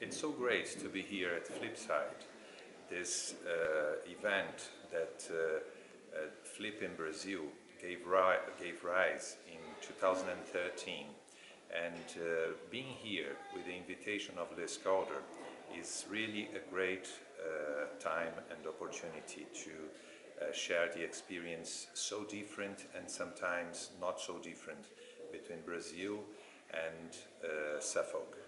It's so great to be here at FlipSide, this event that Flip in Brazil gave rise in 2013. And being here with the invitation of Les Calder is really a great time and opportunity to share the experience so different and sometimes not so different between Brazil and Suffolk.